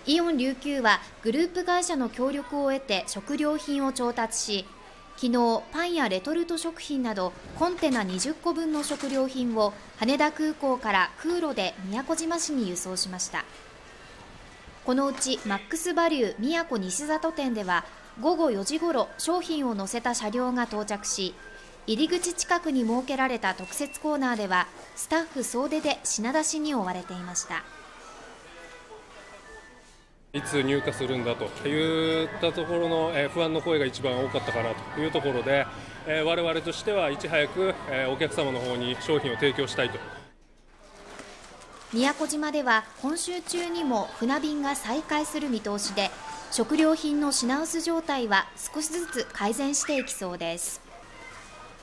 イオン琉球はグループ会社の協力を得て食料品を調達し、昨日パンやレトルト食品などコンテナ20個分の食料品を羽田空港から空路で宮古島市に輸送しました。このうちマックスバリュー宮古西里店では午後4時ごろ商品を載せた車両が到着し、入り口近くに設けられた特設コーナーではスタッフ総出で品出しに追われていました。 いつ入荷するんだといったところの不安の声が一番多かったかなというところで、我々としてはいち早くお客様の方に商品を提供したいと。 宮古島では今週中にも船便が再開する見通しで、食料品の品薄状態は少しずつ改善していきそうです。